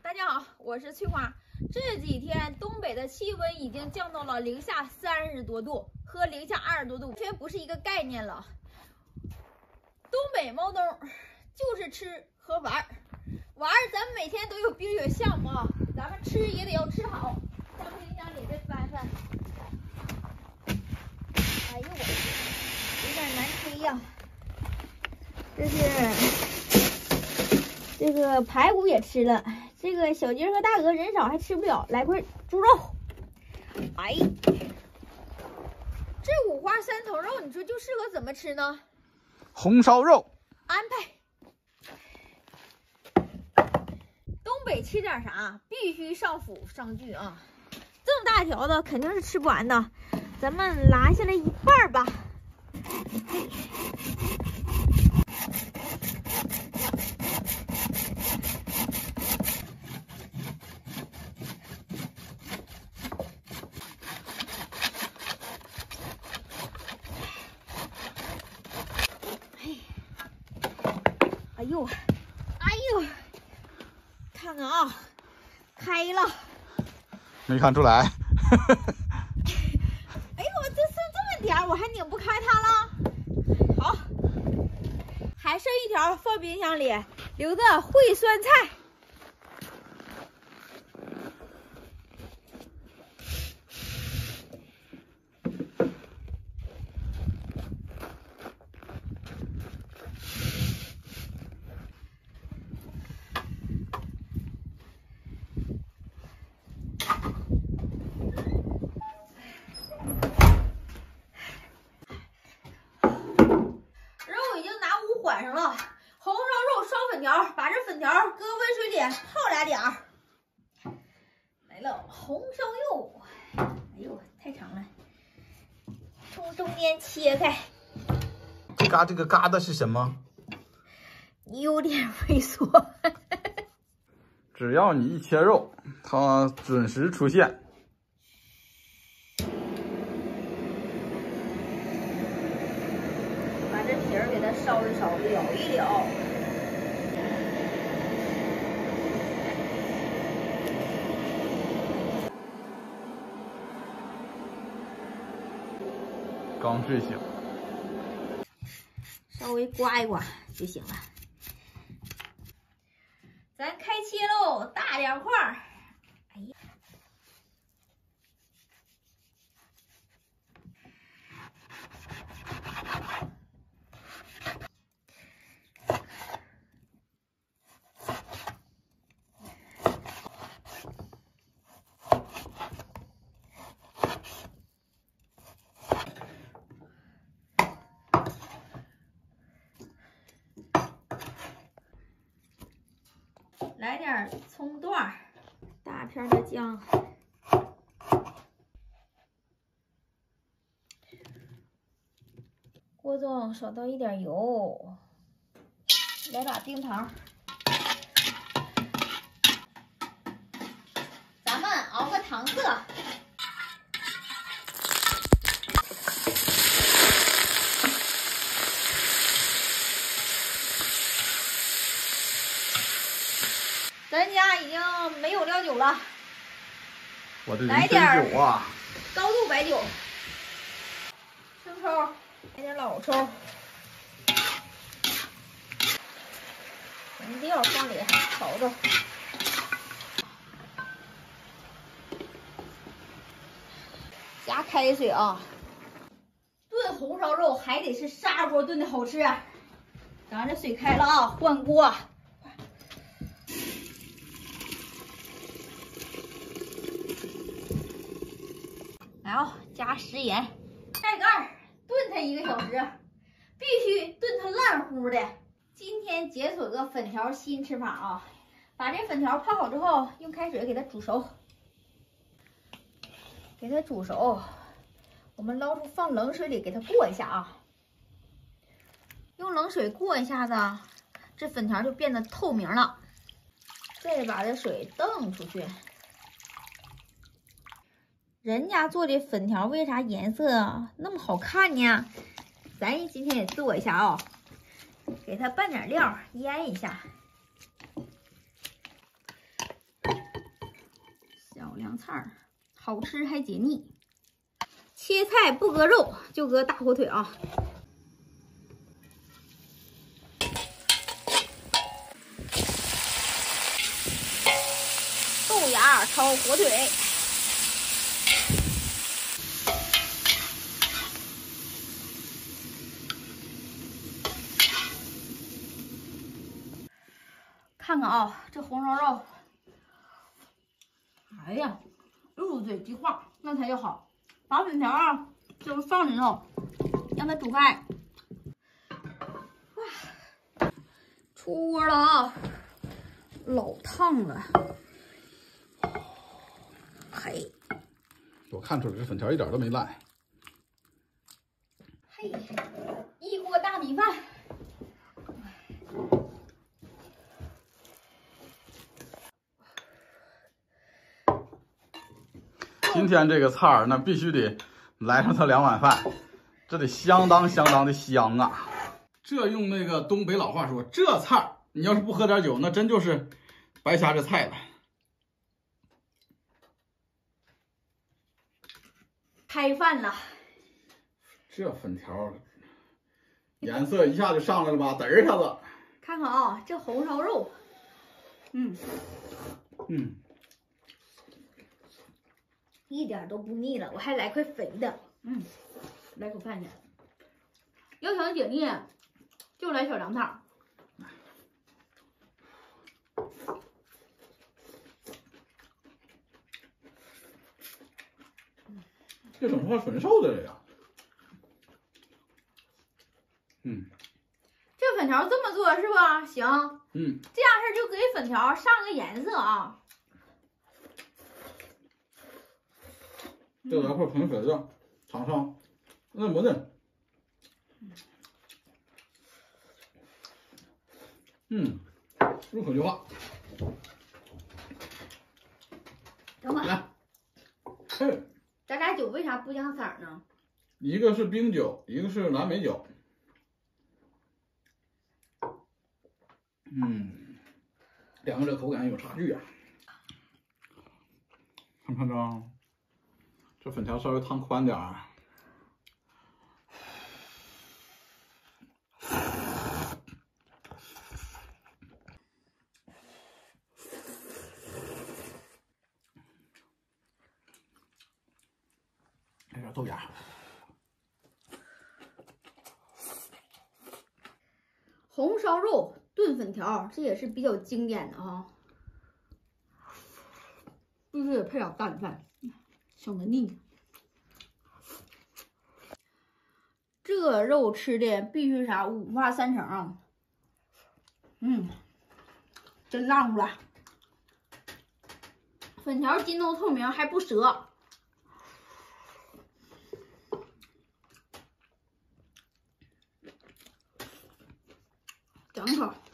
大家好，我是翠花。这几天东北的气温已经降到了零下30多度和零下20多度，完全不是一个概念了。东北猫冬就是吃和玩儿，咱们每天都有冰雪项目啊，咱们吃也得要吃好。上冰箱里再翻翻，哎呦我，有点难推呀。这个排骨也吃了。这个小鸡和大鹅人少还吃不了，来块猪肉。哎，这五花三层肉，你说就适合怎么吃呢？ 红烧肉。 安排。东北吃点啥？必须上府上句啊！这么大条的肯定是吃不完的，咱们拿下来一半吧。哎呦，看看啊，开了， 没看出来。 哎呦，这剩这么点儿，我还拧不开它了。好，还剩一条，放冰箱里，留着烩酸菜。缓上了，红烧肉烧粉条，把这粉条搁温水里泡2点儿。来了，红烧肉，哎呦，太长了，从中间切开。 这个嘎的是什么？ 你有点猥琐。 只要你一切肉，它准时出现。 皮儿给它烧一烧，燎一燎。 刚睡醒， 稍微刮一刮就行了。咱开切喽，大2块儿。哎呀！来点葱段，大片的姜，锅中少倒一点油，来把冰糖，咱们熬个糖色。咱家已经没有料酒了， 我这人真酒啊！ 高度白酒，生抽，来点老抽，一定要放里炒着。加开水啊！炖红烧肉还得是砂锅炖的好吃。咱这水开了啊，换锅。来啊，加食盐，盖盖，炖它1个小时，必须炖它烂乎的。今天解锁个粉条新吃法啊！把这粉条泡好之后，用开水给它煮熟，我们捞出放冷水里给它过一下啊。用冷水过一下子，这粉条就变得透明了。再把这水瞪出去。人家做的粉条为啥颜色那么好看呢？咱今天也做一下啊、给它拌点料腌一下。 凉菜儿，好吃还解腻。切菜不搁肉，就搁大火腿啊。豆芽炒火腿。 看看啊，这红烧肉，哎呀，入嘴即化，那才叫好。把粉条啊，就放里头，让它煮开。哇，出锅了啊，老烫了。嘿， 我看出来这粉条一点都没烂。 嘿，一锅大米饭。 今天这个菜儿，那必须得来上它2碗饭，这得相当的香啊！这用那个东北老话说，这菜儿你要是不喝点酒，那真就是白瞎这菜了。 开饭了， 这粉条颜色一下就上来了吧，嘚儿一下子。 看看啊，这红烧肉，一点都不腻了，我还来块肥的，来口饭去。要想解腻，就来小凉菜。 这怎么还纯瘦的了呀？ 这粉条这么做是吧？行，这样式就给粉条上个颜色啊。 这来块纯肥的，尝尝，那么的，入口即化。 等会儿， 来， 咱俩酒为啥不一样色呢？ 一个是冰酒，一个是蓝莓酒。两个这口感有差距啊。看看这粉条稍微汤宽点儿。来点豆芽。 红烧肉炖粉条，这也是比较经典的哈，必须得配点大米饭，省得腻。这肉吃的必须啥五花三层啊，真浪出来，粉条晶透透明还不折。整口。